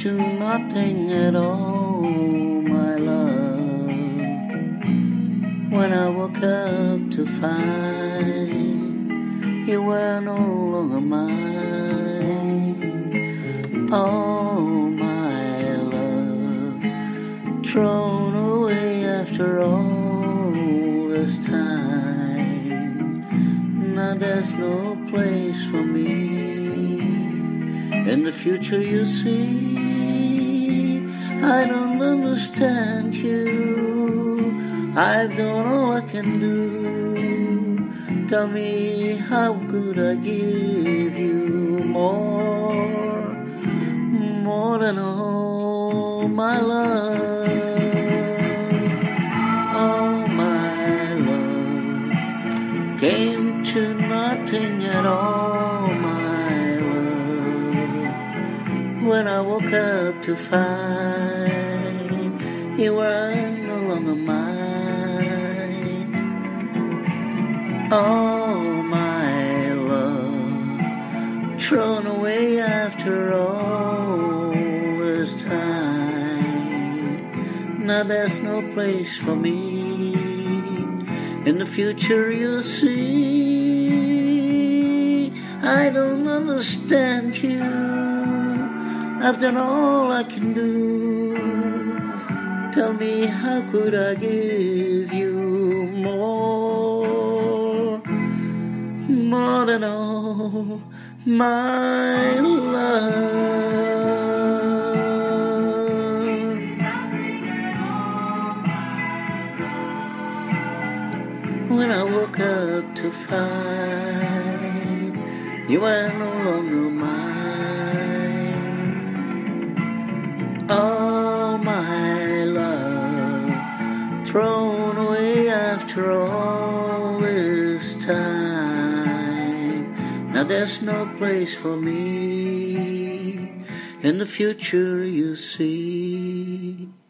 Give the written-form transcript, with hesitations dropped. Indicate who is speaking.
Speaker 1: to nothing at all, my love. When I woke up to find you were no longer mine, oh my love, thrown away after all this time. Now there's no place for me in the future, you see. I don't understand you. I've done all I can do. Tell me, how could I give you more than all my love? All my love came to nothing at all, my love. When I woke up to find you were no longer mine. Oh, my love, thrown away after all this time. Now there's no place for me in the future, you see. I don't understand you. I've done all I can do. Tell me, how could I give you more than all my love? When I woke up to find you were no longer mine, oh my love, thrown away after all this time. Now there's no place for me in the future, you see.